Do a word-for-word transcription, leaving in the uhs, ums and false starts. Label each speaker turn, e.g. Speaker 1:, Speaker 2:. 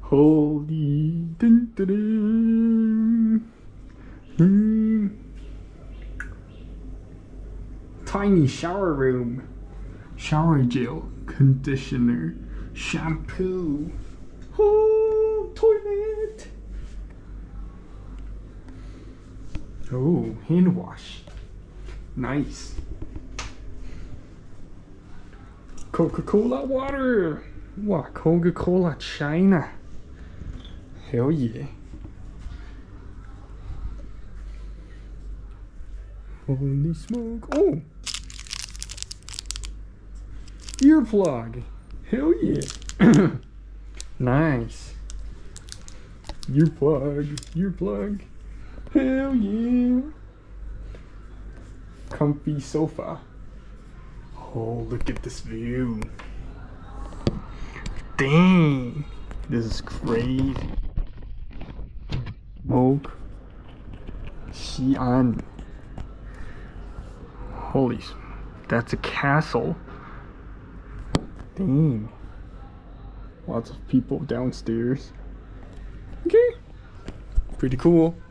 Speaker 1: Holy dun, dun, dun. Hmm. Tiny shower room. Shower gel, conditioner, shampoo. Oh, toilet. Oh, hand wash. Nice. Coca-Cola water. Wow, Coca-Cola China. Hell yeah. Holy smoke. Oh! Earplug. Hell yeah. Nice. Earplug. Earplug. Hell yeah. Comfy sofa. Oh, look at this view. Dang. This is crazy. Smoke. Xi'an. Holy, that's a castle. Dang. Lots of people downstairs. Okay. Pretty cool.